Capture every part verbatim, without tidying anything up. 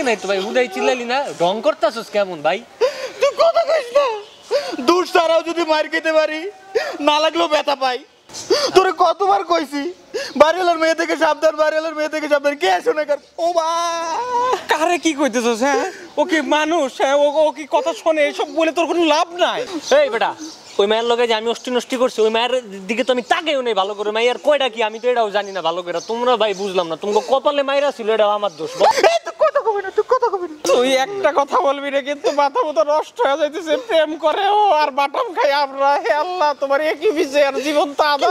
নাই তো ভাই, হুদাই চিল্লালি না, ঢং করতাছস কেমন ভাই? তুই কথা কইস না, দূর ছাড়াও যদি মার খেতে পারি না লাগলেও ব্যথা পাই। তোরে কতবার কইছি বাড়িওয়ালার মেয়ে থেকে সাবধান, বাড়িওয়ালার মেয়ে থেকে সাবধান, কে শুনে কার? ও মা, কারে কি কইতেছস? হ্যাঁ ও কি মানুষ? হ্যাঁ ও কি কথা শোনে? এসব বলে তোর কোনো লাভ নাই। এই বেটা, ওই মায়ের লগে যে আমি অষ্টি নষ্টি করছি, ওই মায়ের দিকে তো আমি তাকেও নেই ভালো করে। মায়ের কয়টা কি আমি তো এটাও জানি না ভালো করে। তোমরা ভাই বুঝলাম না, তোমাকে কপালে মাইরা ছিল, এটাও আমার দোষ। কথা কবি না, তুই কথা কবি না। তুই একটা কথা বলবি রে, কিন্তু মাথা মতো নষ্ট হয়ে যাইতেছে। প্রেম করে ও আর বাটাম খাই আমরা। হে আল্লাহ, তোমার একই বিষয় আর জীবন তো আদা।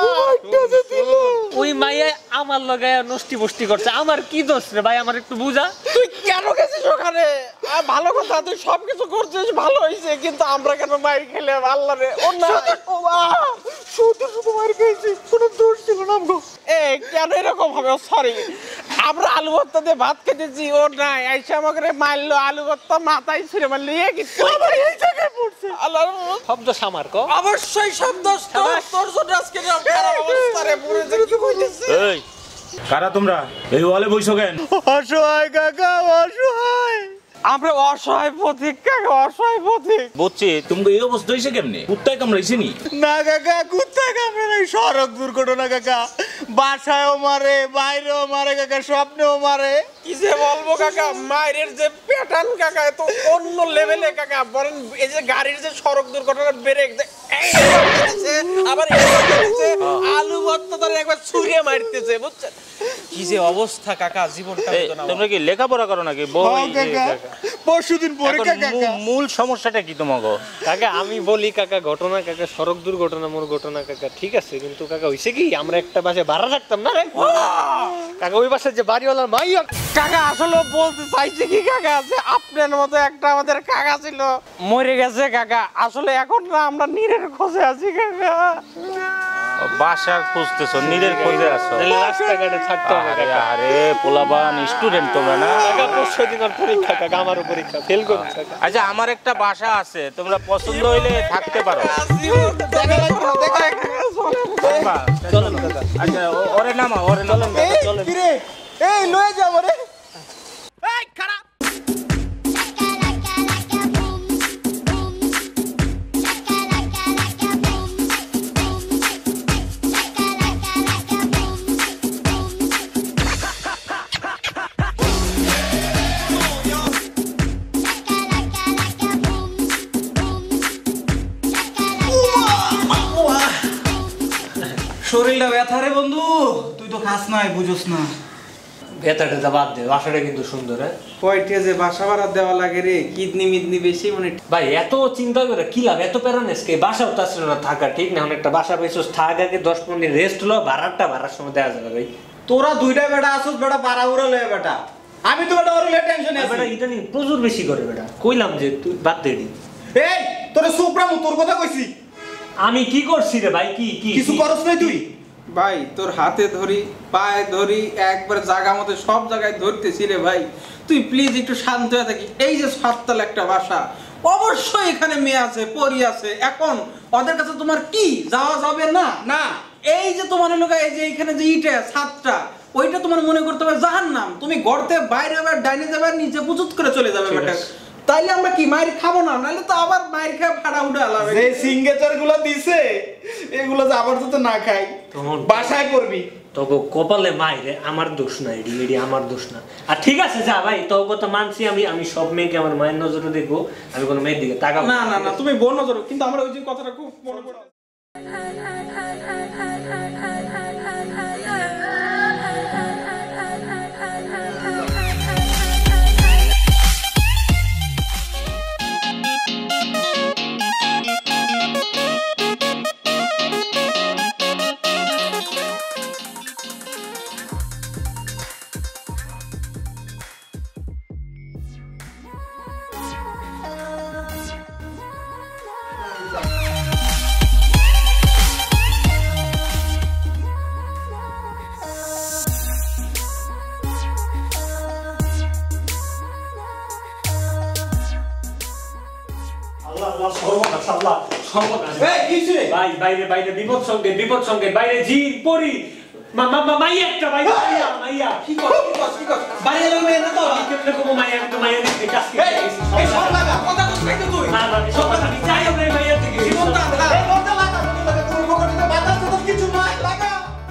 ওই মাইয়া আমার লগে নষ্টি বষ্টি করছে, আমার কি দোষ রে ভাই? আমার একটু বুঝা। তুই কেন গেছিস ওখানে? ভালো কথা, তুই সবকিছু করছিস, ভালো হয়েছে, কিন্তু আমরা কেন মাইর খেলে? আল্লাহ রে, ও না, ও মা, শুধু শুধু মার খেয়েছি, কোনো দোষ ছিল না আমগো। এ কেন এরকম হবে? সরি, আমরা আলু ভর্তা দিয়ে ভাত খেতেছি, ও নাই আইসা আমাকে মারলো, আলু ভর্তা মাথায় ছুঁড়ে মারলো। এ কি এই জায়গায় পড়ছে? আল্লাহ, শব্দ সামার ক অবশ্যই শব্দ তোর জন্য আজকে খারাপ অবস্থা রে, পুরো যে কি কইতেছে। এই কারা তোমরা এই ওয়ালে বইছো কেন? অসহায় কাকা, অসহায়। আমরা অসহায় পথিক কাকা, অসহায় পথিক। বুঝছি, তুমি এই অবস্থা হইছে কেমনে? কুত্তায় কামড়াইছে নি? না কাকা, কুত্তা কামড়ে নাই, সড়ক দুর্ঘটনা কাকা। বাসায়ও মারে, বাইরেও মারে কাকা, স্বপ্নেও মারে। কি যে বলবো কাকা, মায়ের যে প্যাটার্ন কাকা তো অন্য লেভেলে কাকা। বলেন এই যে গাড়ির যে সড়ক দুর্ঘটনা ব্রেক আবার আলু ভর্তা ধরে একবার ছুঁড়ে মারতেছে, বুঝছেন? কি যে অবস্থা কাকা, জীবনটা। তোমরা কি লেখাপড়া করো নাকি? পরশুদিন পরীক্ষা কাকা। মূল সমস্যাটা কি তোমাকে? কাকা আমি বলি কাকা, ঘটনা কাকা সড়ক দুর্ঘটনা মোর ঘটনা কাকা, ঠিক আছে, কিন্তু কাকা হইছে কি, আমরা একটা বাসে ভাড়া রাখতাম না রে কাকা, ওই বাসার যে বাড়িওয়ালার মাই কাকা আসলে বলতে চাইছে কি কাকা, যে আপনার মতো একটা আমাদের কাকা ছিল, মরে গেছে কাকা। আসলে এখন না আমরা নীরের খোঁজে আছি কাকা। বাসার খুঁজতেছো, নীরের খোঁজে আছো? রাস্তাঘাটে থাকতে হবে কাকা। আরে পোলাবান স্টুডেন্ট তোমরা না? কাকা পরশু দিন আর পরীক্ষা কাকা, আমারও পরীক্ষা, ফেল করছি কাকা। আচ্ছা আমার একটা বাসা আছে, তোমরা পছন্দ হইলে থাকতে পারো। চলেন কাকা। আচ্ছা ওরে নামা, ওরে নামা। চলেন এই লয়ে যাও রে। এই খারাপ শরীরটা ব্যথা রে বন্ধু, তুই তো খাস নাই, বুঝোস না। ভেতাটা বাদ দে, বাসাটা কিন্তু সুন্দর। হ্যাঁ কয়টা যে বাসা ভাড়া দেওয়া লাগে রে, কিডনি মিডনি বেশি মানে। ভাই এত চিন্তা করে কি লাভ? এত প্যারানেসকে বাসাও তো আসলে না থাকা ঠিক না। একটা বাসা পাইছস, থাক আগে দশ পনেরো দিন রেস্ট লো, ভাড়াটা ভাড়ার সময় দেওয়া যাবে ভাই। তোরা দুইটা বেটা আসুস, বেটা পাড়া উড়া লয়ে বেটা। আমি তো বেটা ওরে টেনশনে আছি। বেটা এটা নি প্রচুর বেশি করে বেটা, কইলাম যে তুই বাদ দে দি। এই তোরে সুপ্রামু তোর কথা কইছি। আমি কি করছি রে ভাই? কি কি কিছু করছ নাই তুই? ভাই তোর হাতে ধরি, পায়ে ধরি, একবার জায়গা মতো সব জায়গায় ধরতেছি রে ভাই। তুই প্লিজ একটু শান্ত হয়ে থাকি। এই যে সাততলা একটা বাসা, অবশ্যই এখানে মেয়ে আছে, পরি আছে। এখন ওদের কাছে তোমার কি যাওয়া যাবে না? না, এই যে তোমার লোক, এই যে এখানে যে ইটা ছাদটা, ওইটা তোমার মনে করতে হবে জাহান্নাম। তুমি গড়তে বাইরে আবার ডাইনে যাবে, নিচে পুচুত করে চলে যাবে বেটা। তাইলে আমরা কি মাইর খাবো না? নাহলে তো আবার মাইর খায় ফাড়া উঠে আলাবে। যে সিগনেচার গুলো দিছে এগুলো যে আবার তো না খাই, বাসায় করবি। তবে কপালে মাইরে, আমার দোষ না, এডি এডি আমার দোষ না। আর ঠিক আছে যা ভাই, তোর কথা মানছি আমি। আমি সব মেয়েকে আমার মায়ের নজরে দেখবো, আমি কোনো মেয়ের দিকে তাকাবো না। না না তুমি বোন নজর, কিন্তু আমার ওই যে কথাটা খুব মনে পড়ে। ভাই বাইরে বাইরে বিপদ সংকেত, বিপদ সংকেত, বাইরে জি পরি মাইয়া একটা ভাই, মাইয়া মাইয়া কি কর কস কি কস বাড়িওয়ালার মেয়ে না তো আমি কেমনে কমো মাইয়া আমি তো মাইয়া দেখতে কাজ এই এই সব লাগা কথা কস নাই তো তুই না না সব কথা আমি চাই আমরা মাইয়া থেকে জীবন তো আধা এই বলতে লাগা বলতে লাগা তোর পকেটে বাতাস তো কিছু নাই লাগা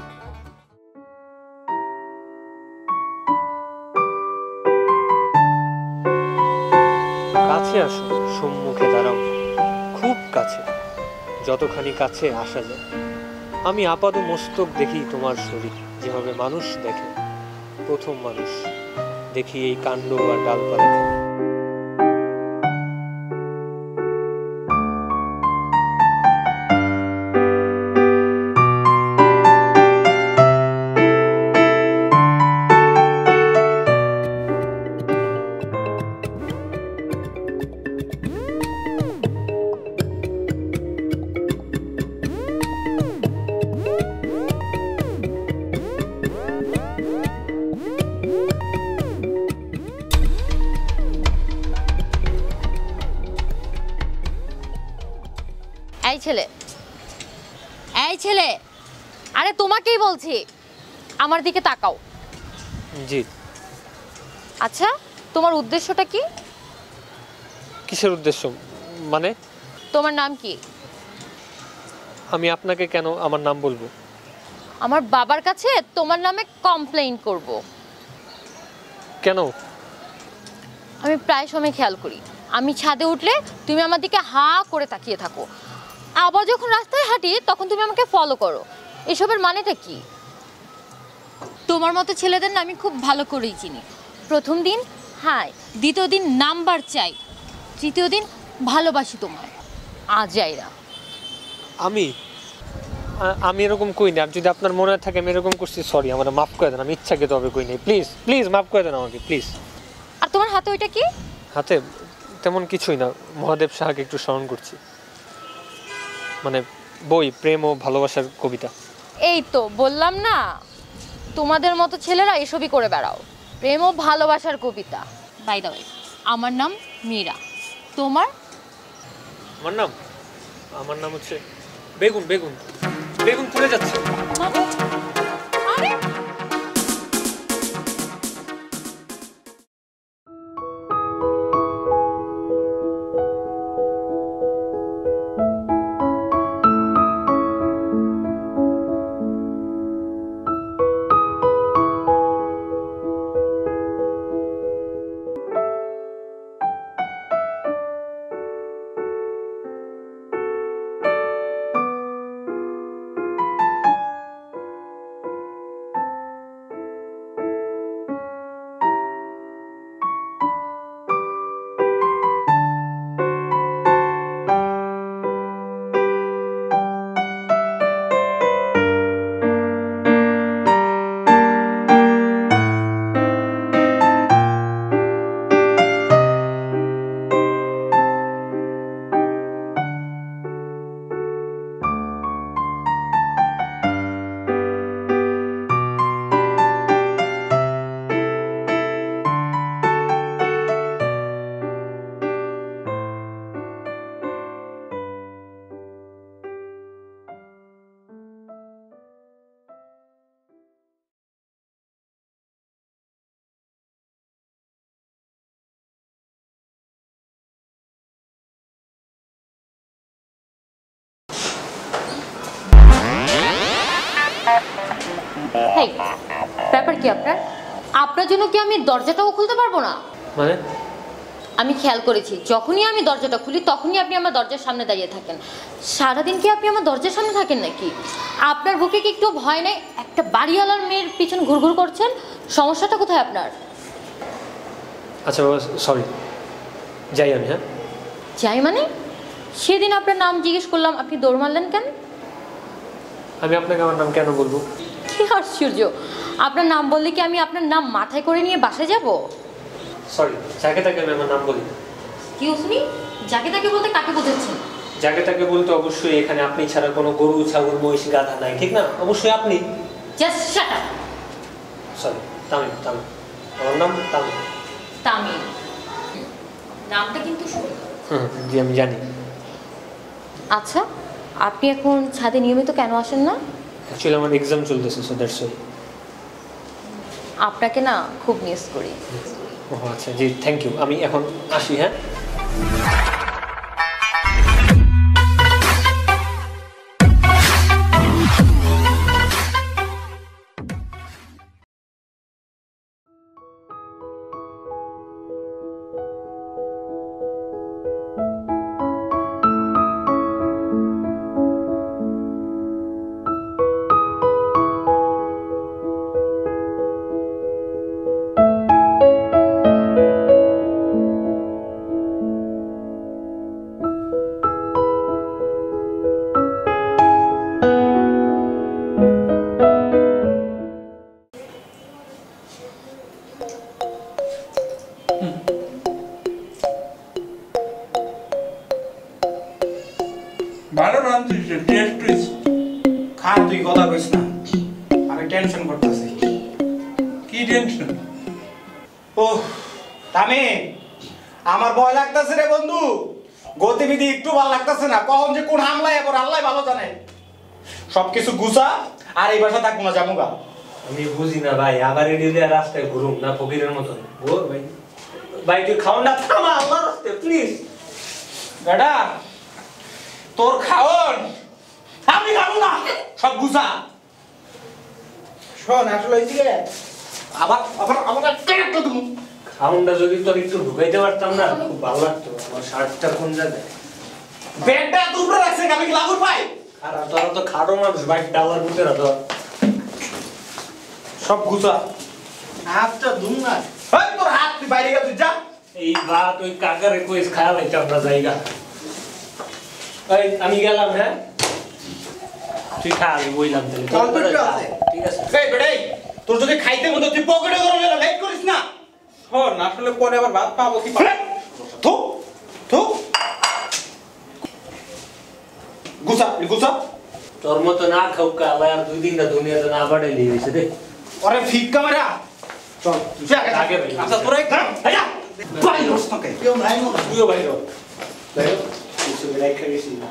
কাছে আসো, সম্মুখে দাঁড়াও, খুব কাছে, যতখানি কাছে আসা যায়। আমি আপাদ মস্তক দেখি তোমার শরীর, যেভাবে মানুষ দেখে, প্রথম মানুষ দেখি এই কাণ্ড আর ডালপালা। এই ছেলে, এই ছেলে, আরে তোমাকেই বলছি, আমার দিকে তাকাও। জি। আচ্ছা, তোমার উদ্দেশ্যটা কি? কিসের উদ্দেশ্য মানে? তোমার নাম কি? আমি আপনাকে কেন আমার নাম বলবো? আমার বাবার কাছে তোমার নামে কমপ্লেইন করব। কেন? আমি প্রায় সময় খেয়াল করি, আমি ছাদে উঠলে তুমি আমার দিকে হা করে তাকিয়ে থাকো, আবার যখন রাস্তায় হাঁটি তখন তুমি আমাকে ফলো করো। এসবের মানেটা কি? তোমার মতো ছেলেদের না আমি খুব ভালো করেই চিনি। প্রথম দিন হাই, দ্বিতীয় দিন নাম্বার চাই, তৃতীয় দিন ভালোবাসি তোমায়। আজাইরা আমি আ- আমি এরকম কই না। যদি আপনার মনে থাকে আমি এরকম করছি, সরি, আমার মাফ করে দেন। আমি ইচ্ছাকৃত হবে কই নাই। প্লিজ প্লিজ মাফ করে দেন আমাকে, প্লিজ। আর তোমার হাতে ওইটা কি? হাতে তেমন কিছুই না, মহাদেব সাহাকে একটু স্মরণ করছি। মানে বই, প্রেম ও ভালোবাসার কবিতা। এই তো বললাম না, তোমাদের মতো ছেলেরা এসবই করে বেড়াও, প্রেম ও ভালোবাসার কবিতা। বাই দ্য ওয়ে, আমার নাম মীরা। তোমার? আমার নাম আমার নাম হচ্ছে বেগুন। বেগুন বেগুন পুড়ে যাচ্ছে। মানে? আরে হেই, ব্যাপার কি আপনার? আপনার জন্য কি আমি দরজাটাও খুলতে পারবো না? মানে আমি খেয়াল করেছি, যখনই আমি দরজাটা খুলি তখনই আপনি আমার দরজার সামনে দাঁড়িয়ে থাকেন। সারাদিন কি আপনি আমার দরজার সামনে থাকেন নাকি? আপনার বুকে কি একটু ভয় নেই? একটা বাড়িওয়ালার মেয়ের পিছন ঘুরঘুর করছেন, সমস্যাটা কোথায় আপনার? আচ্ছা বাবা, সরি, যাই আমি। হ্যাঁ যাই মানে? সেদিন আপনার নাম জিজ্ঞেস করলাম, আপনি দৌড় মারলেন কেন? আমি আপনাকে আমার নাম কেন বলবো? কি আশ্চর্য, আপনার নাম বললে কি আমি আপনার নাম মাথায় করে নিয়ে বাসায় যাব? সরি, যাকে তাকে আমি আমার নাম বলি। কি শুনি? যাকে তাকে বলতে কাকে বোঝাচ্ছেন? যাকে তাকে বলতে অবশ্যই এখানে আপনি ছাড়া কোনো গরু, ছাগল, মহিষ, গাধা নাই, ঠিক না? অবশ্যই আপনি। Just shut up. Sorry, Tamim. Tamim আমার নাম তামিম। তামিম নামটা কিন্তু সুন্দর। হুম, জি আমি জানি। আচ্ছা, আপনি এখন ছাদে নিয়মিত কেন আসেন না? অ্যাকচুয়ালি আমার এক্সাম চলতেছে, সো দ্যাটস ওয়াই। আপনাকে না খুব মিস করি। ও আচ্ছা জি থ্যাংক ইউ, আমি এখন আসি। হ্যাঁ ভালো রাঁধছিস, টেস্ট হয়েছে। খা, তুই কথা কইস না, আমি টেনশন করতেছি। কি টেনশন? ও তামে, আমার ভয় লাগতেছে রে বন্ধু, গতিবিধি একটু ভালো লাগতেছে না, কখন যে কোন হামলায় এবার আল্লাহ ভালো জানে। সবকিছু গুছা আর এই বাসা থাকবো না, জামুগা। আমি বুঝি না ভাই, আবার এটি দিয়ে রাস্তায় ঘুরুম না ফকিরের মতন। ও ভাই ভাই তুই খাও না, থামা আল্লাহর রাস্তায় প্লিজ। বেটা তোর খাওন আমি খাবো না, সব গুছা। শোন আসলে এইদিকে আবার আবার আবার একটা তুমি খাউনটা যদি তোর একটু ঢুকাইতে পারতাম না খুব ভালো লাগতো। আমার শার্টটা কোন জায়গায়? ব্যাগটা দুপুরে রাখছে, আমি কি লাগুর পাই? আর তোরা তো খাটো মানুষ, বাইক ডালার ভিতরে তো সব গুছা। হাতটা ধুম না, এই তোর হাত তুই বাইরে গেল, তুই যা। এই ভাত ওই কাকারে কইস খায়া লাইতে আমরা জায়গা। এই আমি গেলাম। হ্যাঁ তুই খা, আমি বইলাম তাহলে। অল্প একটু আছে। ঠিক আছে। এই বেটাই তোর যদি খাইতে মতো তুই পকেটে ধরে গেল, লেট করিস না। শোন, আসলে পরে আবার ভাত পাবো কি পাবো? থু থু গুছা গুছা। তোর মতো না খাউকা আল্লাহ আর দুই দিনটা দুনিয়াতে না বাড়াইলি হয়েছে রে। ওরে ফিক ক্যামেরা চল তুই আগে আগে ভাই। আচ্ছা তোরা এক আয়া বাই রস্তকে কেউ নাই মনে তুইও বাইরে বাইরে কিছু রেখে গেছি না।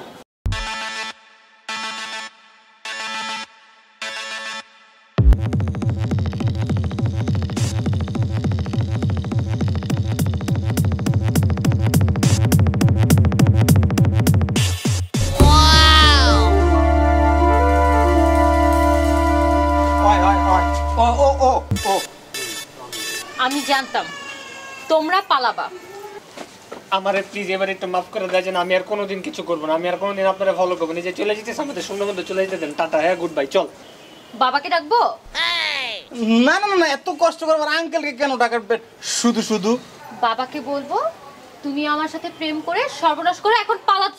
ওই ওই ওই ও ও ও ও আমি জানতাম তোমরা পালাবা। আমারে প্লিজ এবার একটু মাফ করে দেয়, যেন আমি আর কোনোদিন কিছু করবো না। আমি আর কোনোদিন আপনারা ফলো করবো না। যে চলে যেতেছে আমাদের শূন্য মধ্যে চলে যেতে দেন। টাটা, হ্যাঁ গুড বাই, চল। বাবাকে ডাকবো? না না না এত কষ্ট করবার আঙ্কেলকে কেন ডাকবে শুধু শুধু? বাবাকে বলবো তুমি আমার সাথে প্রেম করে সর্বনাশ করে এখন পালাচ্ছ।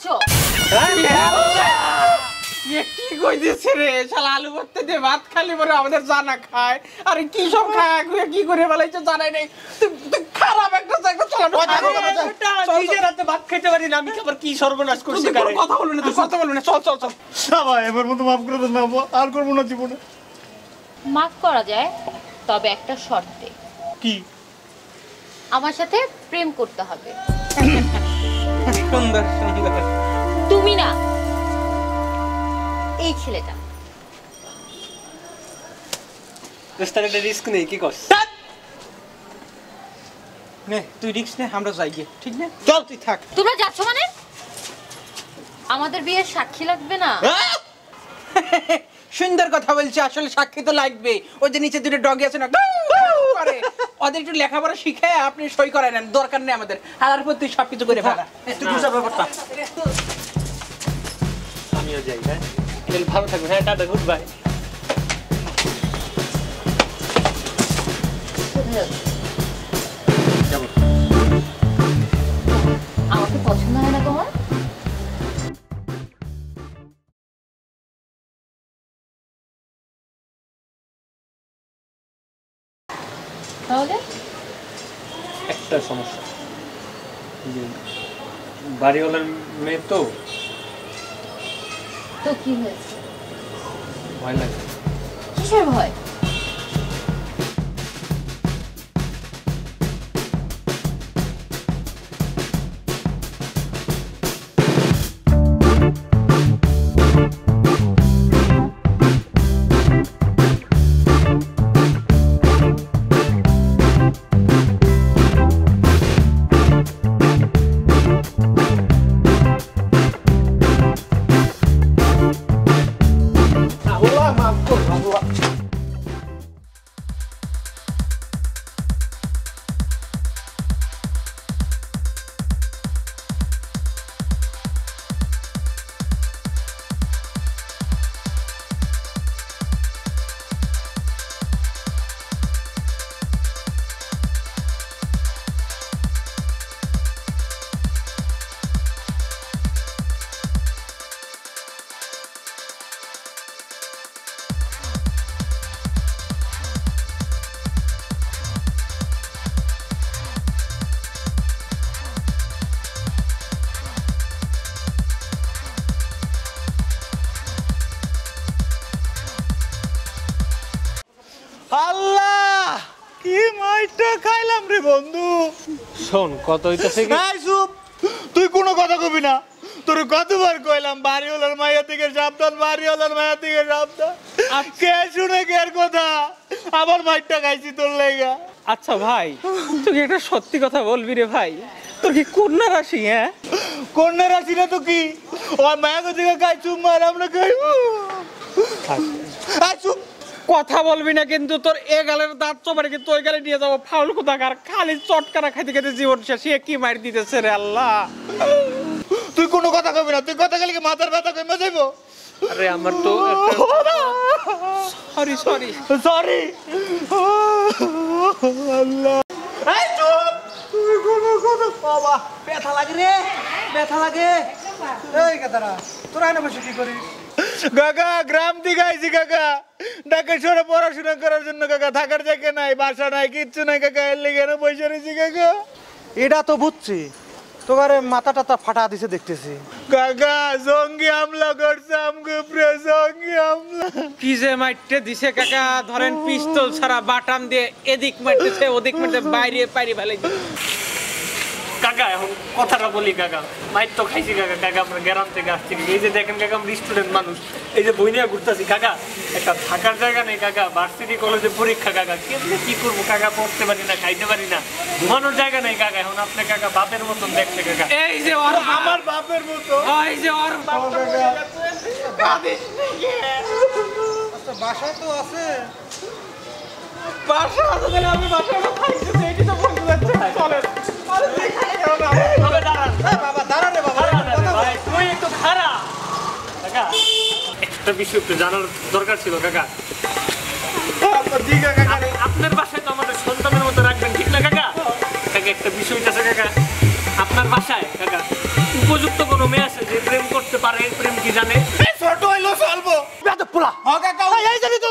এ কি কইতেছে রে? শালা আলু ভর্তা দিয়ে ভাত খালি পরে আমাদের জানা খায়। আরে কি সব খায় কি করে বলাইছে জানাই নাই। তুই তুই খারাপ একটা জায়গা চলা। নিজের হাতে ভাত খাইতে পারি না, আমি আবার কি সর্বনাশ করছি? কথা বলবি না, তুই কথা বলবি না, চল চল চল। সবাই এবার মতো মাফ করে দেন না, আর করবো না জীবনে। মাফ করা যায়, তবে একটা শর্তে। কি? আমার সাথে প্রেম করতে হবে। সুন্দর সুন্দর। তুমি না, এই ছেলেটা। রেস্টুরেন্টে রিস্ক নেই, কি করছ? নে তুই রিস্ক নে, আমরা যাই গিয়ে, ঠিক না? চল তুই থাক। তোমরা যাচ্ছ মানে? আমাদের বিয়ের সাক্ষী লাগবে না? সুন্দর কথা বলছি, আসলে সাক্ষী তো লাগবে। ওই যে নিচে দুটো ডগি আছে না করে, ওদের একটু লেখাপড়া শিখে আপনি সই করায় নেন, দরকার নেই আমাদের। হাজার পর তুই সবকিছু করে ফেলা। তুই বুঝা ব্যাপারটা। আমিও যাই। হ্যাঁ ভালো থাকবে। হ্যাঁ টাটা, গুড বাই। আমাকে পছন্দ হয় না তোমার? তাহলে একটা সমস্যা, যে বাড়িওয়ালার মেয়ে তো, তো কি হয়েছে? ভয় লাগে। কিসের ভয়? কি মাইরটা খাইলাম রে বন্ধু। শোন কত হইতেছে কি এই চুপ, তুই কোনো কথা কবি না। তোর কতবার কইলাম বাড়িওয়ালার মাইয়া থেকে সাবধান, বাড়িওয়ালার মাইয়া থেকে সাবধান। কে শুনে কে কথা, আবার মাইরটা খাইছি তোর লেগা। আচ্ছা ভাই, তুই একটা সত্যি কথা বলবি রে ভাই, তোর কি কন্যা রাশি? হ্যাঁ, কন্যা রাশি না তো কি, ওর মায়া থেকে খাই চুপ মার আমরা খাই। এই চুপ, কথা বলবি না কিন্তু তোর এ গালের দাঁত চোবারে কিন্তু ওই গালে নিয়ে যাবো। ফাউল কোথাকার, খালি চটকানা খাইতে খাইতে জীবন শেষ। এ কি মার দিতেছে রে আল্লাহ। তুই কোনো কথা কবি না, তুই কথা গেলে মাথার ব্যথা কমে যাইব। আরে আমার তো সরি সরি সরি। আল্লাহ, এই চুপ, তুই কোনো কথা বাবা ব্যথা লাগে রে, ব্যথা লাগে। এই কাতারা, তোরা এনে বসে কি করিস? কাকা গ্রাম থেকে আইছি কাকা, ঢাকা শহরে পড়াশোনা করার জন্য কাকা। থাকার জায়গা নাই, বাসা নাই, কিচ্ছু নাই কাকা। এর লেগে এনে বসে রয়েছি কাকা। এটা তো বুঝছি, তোমার মাথা টাথা ফাটা দিছে দেখতেছি। কাকা জঙ্গি হামলা করছে আমগো উপরে, জঙ্গি হামলা। কি যে মাইটে দিছে কাকা, ধরেন পিস্তল ছাড়া বাটাম দিয়ে এদিক মারতেছে ওদিক মারতে, বাইরে বাইরে ফেলে। কাকা এখন কথাটা বলি কাকা, মাইর তো খাইছি কাকা। কাকা আমরা গ্রাম থেকে আসছি, এই যে দেখেন কাকা আমরা স্টুডেন্ট মানুষ, এই যে বই নিয়ে ঘুরতেছি কাকা। একটা থাকার জায়গা নেই কাকা, ভার্সিটি কলেজে পরীক্ষা কাকা। কেমনি কি করবো কাকা, পড়তে পারি না, খাইতে পারি না, ঘুমানোর জায়গা নেই কাকা। এখন আপনি কাকা বাপের মতন দেখছে কাকা। এই যে ওর আমার বাপের মতো। এই যে ওর আচ্ছা, বাসায় তো আছে। বাসা আছে তাহলে আমি বাসায় খাইছি, এইটি তো বলতে যাচ্ছে। চলেন, আরে দেখাই কেন না? তবে দাঁড়ান এই বাবা দাঁড়া রে বাবা, দাঁড়ান, কথা বল। ভাই, তুই একটু খাড়া। কাকা একটা বিষয় একটু জানার দরকার ছিল কাকা। আপনি- আপনার বাসায় তো আমাদের সন্তানের মতো রাখবেন, ঠিক না কাকা? কাকা একটা বিষয় আছে কাকা, আপনার বাসায় কাকা উপযুক্ত কোনো মেয়ে আছে যে প্রেম করতে পারে? প্রেম কি জানে? ছোট হইলো চলবো। বেয়াদব পোলা। হ্যাঁ কাকা, এই জানি তো